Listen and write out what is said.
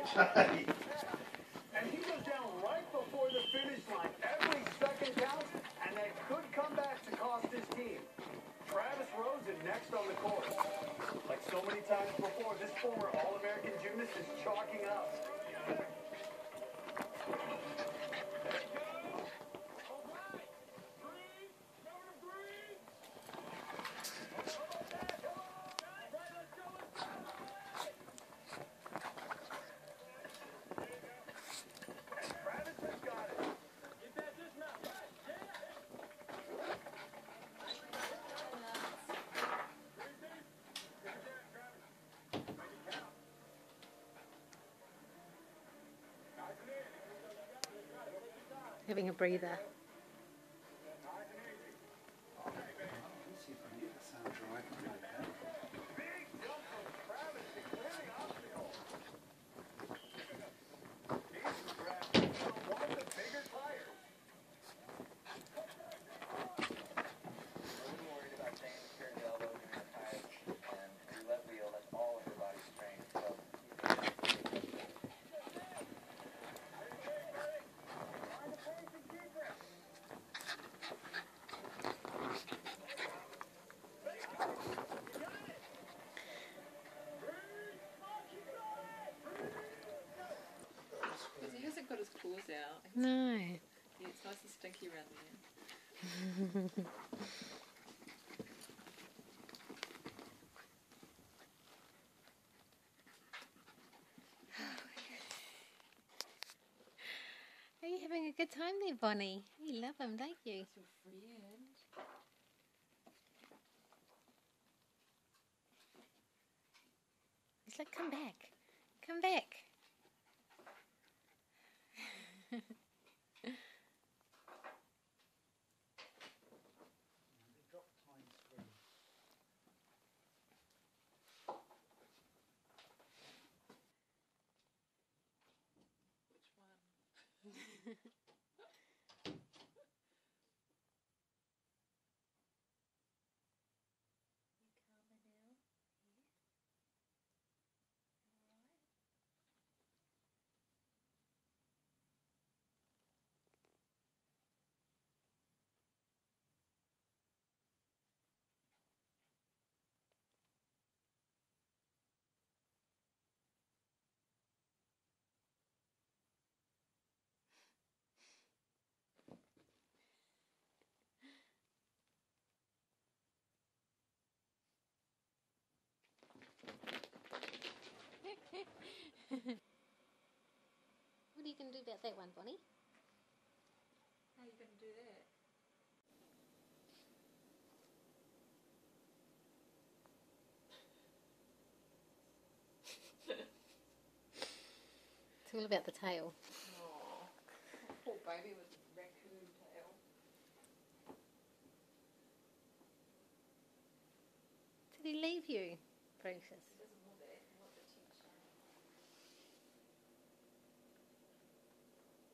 And he goes down right before the finish line. Every second counts, and that could come back to cost his team. Travis Rosen next on the course. Like so many times before, this former All-American gymnast is chalking up. Having a breather. He hasn't got his claws out. No. Yeah, it's nice and stinky around there. Are you having a good time there, Bonnie? You love him, don't you? It's your friend. He's like, come back. Come back. Which one? What are you going to do about that one, Bonnie? How are you going to do that? It's all about the tail. Oh, poor baby with raccoon tail. Did he leave you, Precious? He doesn't